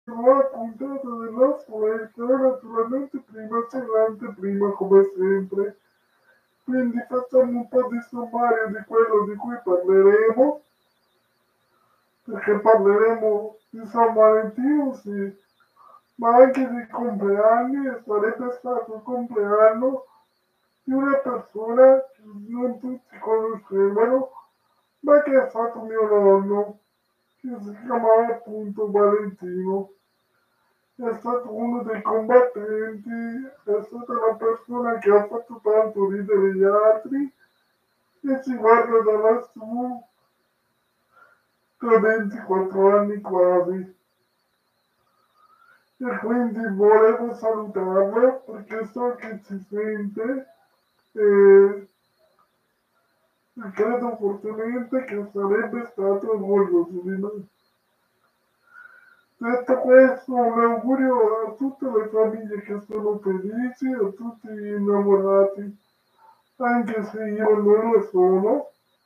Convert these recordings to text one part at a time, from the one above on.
nuova puntata del nostro etere, naturalmente prima c'è l'anteprima come sempre. Quindi facciamo un po' di sommario di quello di cui parleremo, perché parleremo di San Valentino, sì, ma anche di compleanni e sarebbe stato il compleanno di una persona che non tutti conoscevano, ma che è stato mio nonno, che si chiamava appunto Valentino. È stato uno dei combattenti, è stata una persona che ha fatto tanto ridere gli altri e ci guarda da lassù da 24 anni quasi. E quindi volevo salutarlo perché so che ci sente e credo fortemente che sarebbe stato orgoglioso di me. Detto questo, un augurio a tutte le famiglie che sono felici, a tutti gli innamorati, anche se io non lo sono.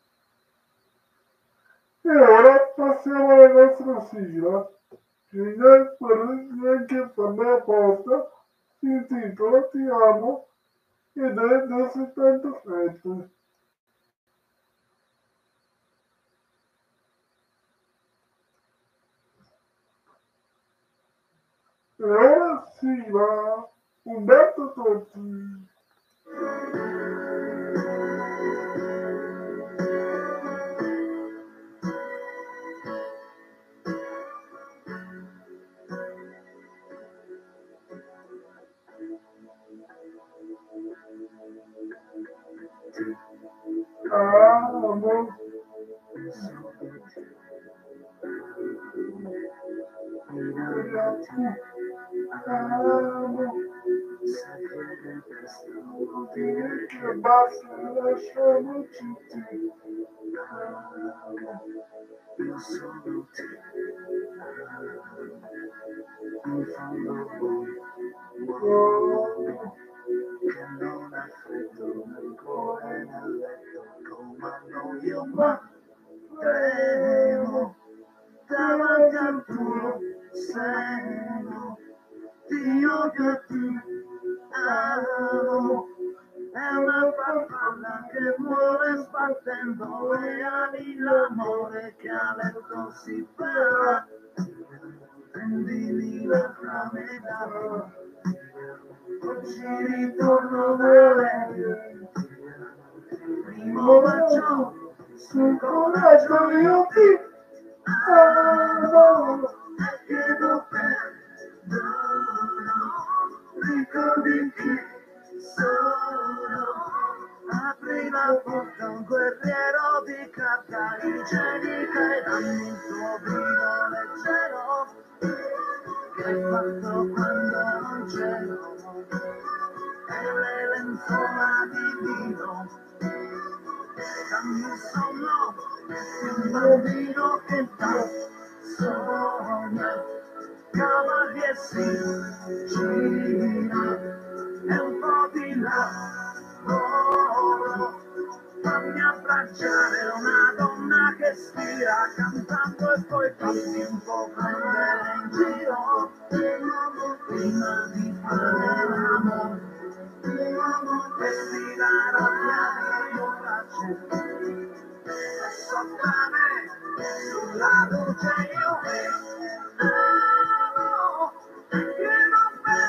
E ora passiamo alla nostra sigla, che neanche per me apposta si intitola Ti amo ed è del 77. E ora sigla Umberto Tozzi. Amo, amo, vuol dire che basta, lasciamo tutti. Amo, io sono te, in fondo uomo, che non ha freddo nel cuore nel letto, comando io ma tremo davanti al tuo seno, ti odio e ti amo. È una farfalla che muore sbattendo le ali, l'amore che a letto si fa. Prendimi la camera, oggi ritorno da lei. Primo bacio sul coraggio io ti amo e chiedo perdono. Ricordi chi sono? Apri la porta, un guerriero di carta igienica e dammi il tuo vino leggero che hai fatto quando non c'ero e le lenzuola di vino. Dammi un sonno, un bambino che dà sogna, cavalier si gira e un po' di lavoro. Fammi abbracciare una donna che spira cantando e poi fammi un po' prendere in giro prima di fare l'amore. Vesti la rabbia di un braccio e sopra me sulla luce io amo che non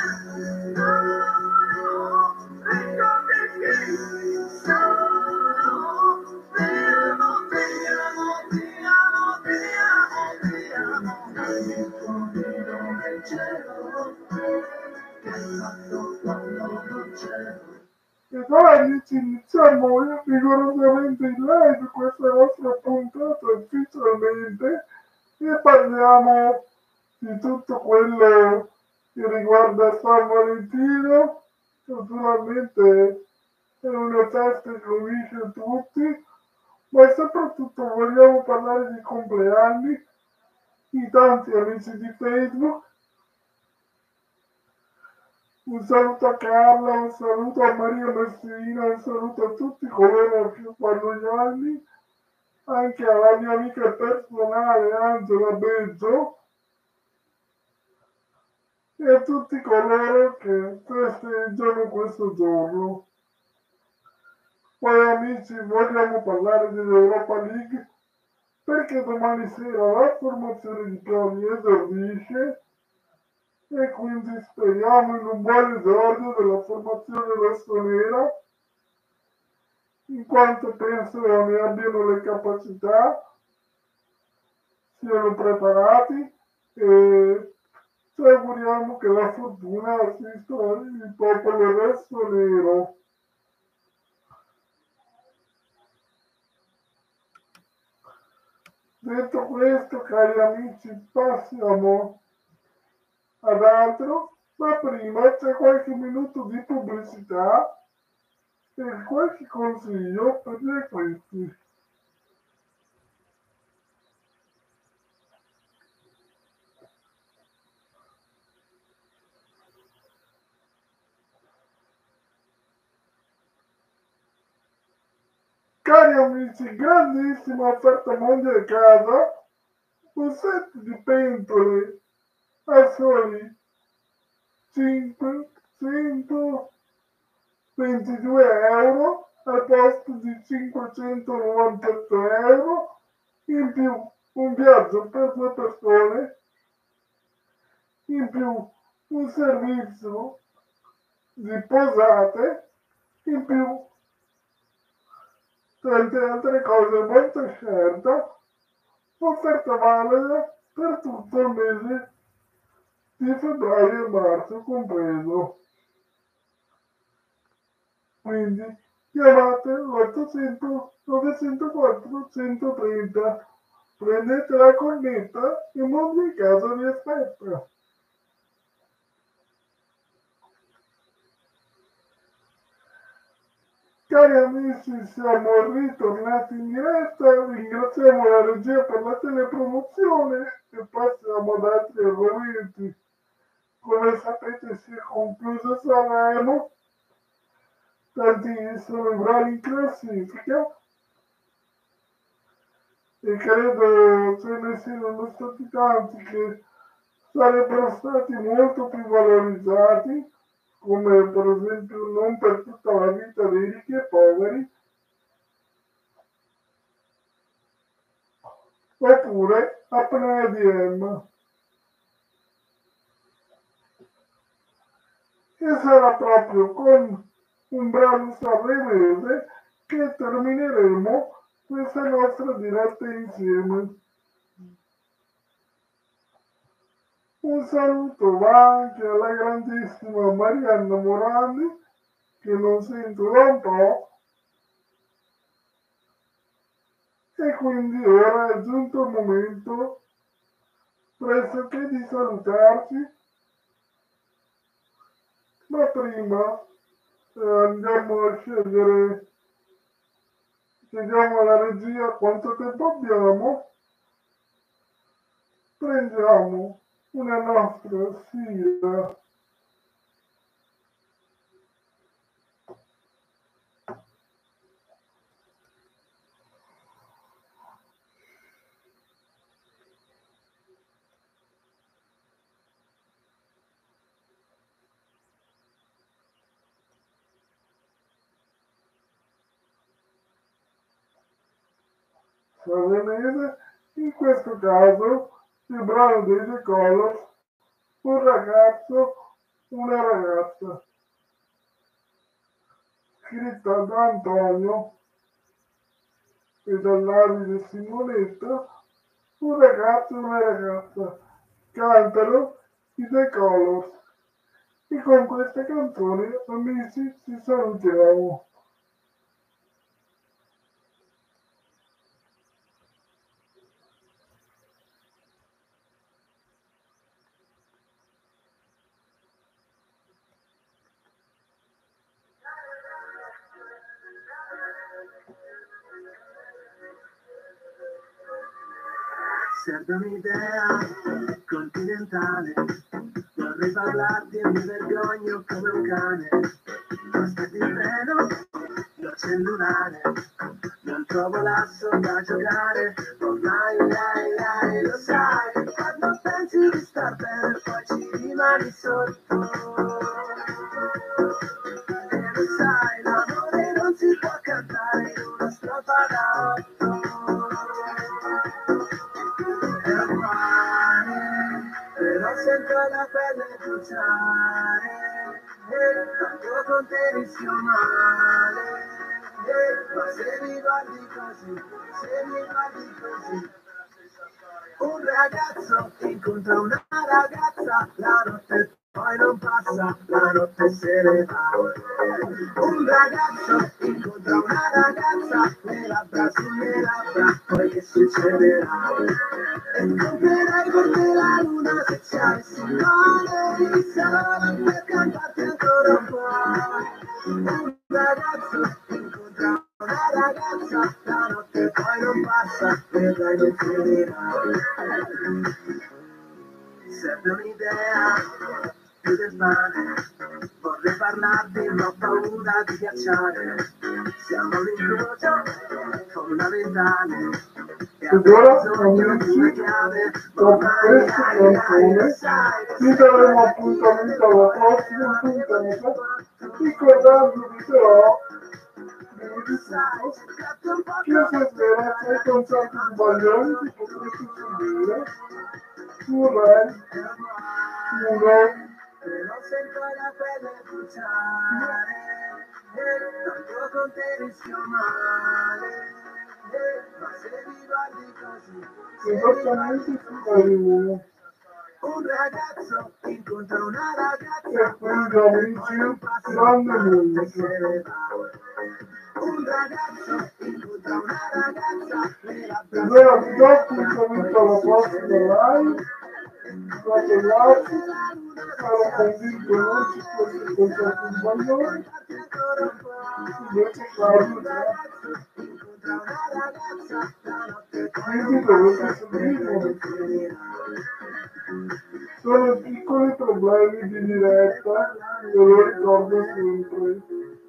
perdono. Ricordi chi sono? Ti amo, ti amo, ti amo, ti amo, ti amo. Dammi il tuo grido nel cielo che hai fatto quando non c'ero. E dai, amici, iniziamo rigorosamente in live questa nostra puntata ufficialmente e parliamo di tutto quello che riguarda San Valentino. Naturalmente è una festa che unisce tutti, ma soprattutto vogliamo parlare di compleanni, di tanti amici di Facebook. Un saluto a Carla, un saluto a Maria Messina, un saluto a tutti coloro che fanno gli anni, anche alla mia amica personale Angela Beggio, e a tutti coloro che festeggiano questo giorno. Poi amici, vogliamo parlare dell'Europa League perché domani sera la formazione di Pioli esordisce e quindi speriamo in un buon esordio della formazione rossonera, in quanto penso ne abbiano le capacità, siano preparati e ci auguriamo che la fortuna assista il popolo rossonero. Detto questo, cari amici, passiamo ad altro, ma prima c'è qualche minuto di pubblicità e qualche consiglio per gli acquisti. Cari amici, grandissima offerta mondiale casa, un set di pentole a soli 522 € al posto di 598 €, in più un viaggio per 2 persone, in più un servizio di posate, in più tante altre cose molto scelta, offerta valida per tutto il mese di febbraio e marzo compreso. Quindi chiamate l'800 904 130, prendete la cornetta e mondo in casa vi aspetta. Cari amici, siamo ritornati in diretta, ringraziamo la regia per la telepromozione e passiamo ad altri argomenti. Come sapete si è concluso Sanremo, tanti sono i bravi in classifica e credo ce ne siano stati tanti che sarebbero stati molto più valorizzati, come per esempio Non per tutta la vita dei ricchi e poveri, oppure Apnea di Emma. E sarà proprio con un brano sanremese che termineremo questa nostra diretta insieme. Un saluto va anche alla grandissima Marianna Morandi, che non sento da un po', e quindi ora è giunto il momento pressoché di salutarci, ma prima andiamo a scegliere, chiediamo alla regia quanto tempo abbiamo, prendiamo una nostra sigla. Sanremese, in questo caso il brano dei The Colors, Un ragazzo, una ragazza, scritta da Antonio e dall'abile Simonetta. Un ragazzo e una ragazza cantano i The Colors e con questa canzone, amici, ci salutiamo. Serve un'idea continentale, vorrei parlarti e mi vergogno come un cane. Aspetti il treno, lo cellulare, lo non trovo l'asso da giocare, ormai lo sai, quando pensi di star bene poi ci rimani sotto. E lo sai, l'amore non si può cantare in una strofa da 8. E ormai, però sento la pelle bruciare, e tanto con te rischio male. Ma se mi guardi così, un ragazzo incontra una ragazza, la notte poi non passa, la notte se ne va. Un ragazzo incontra una ragazza, le labbra sulle labbra, poi che succederà? E conterai con te la luna se ci avessi male, solo per cantarti ancora un po'. Un ragazzo incontra una ragazza, la notte poi non passa, vedrai non finirà. Serve un'idea più del pane, vorrei parlarti ma ho paura di ghiacciare. Siamo all'incrocio con una ventale e Ed ora, amici, dopo questa canzone vi daremo appuntamento alla prossima puntata, ricordandovi però che se svela sei concerti sbagliati potrete seguire su Rai 1. Però sento la pelle bruciare, tanto con te rischio male. Ma se mi guardi così, Esattamente su Rai 1. un ragazzo incontra una E ragazza, quindi amici, grande musica. un ragazzo incontra una ragazza, le labbra Ed ora vi do appuntamento alla prossima live. Ragazzi, ero convinto non ci fosse concerto sbagliato, invece Claudio c'è. Quindi dovete seguirlo. Sono piccoli problemi di diretta, ve lo ricordo sempre.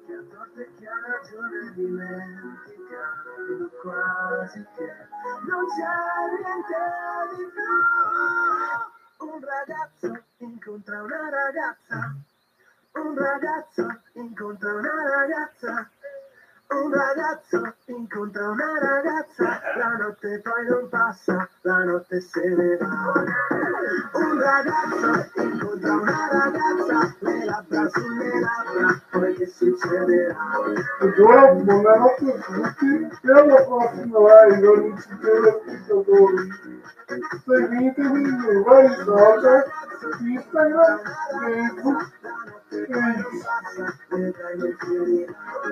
Quasi che non c'è niente di più. Un ragazzo incontra una ragazza, un ragazzo incontra una ragazza, un ragazzo incontra una ragazza, la notte poi non passa, la notte se ne va. Un ragazzo incontra una ragazza, le labbra sulle labbra, poi che succederà? Ed ora buonanotte a tutti e alla prossima live, amici telespettatori. Seguitemi nei vari social, Instagram, Facebook e X.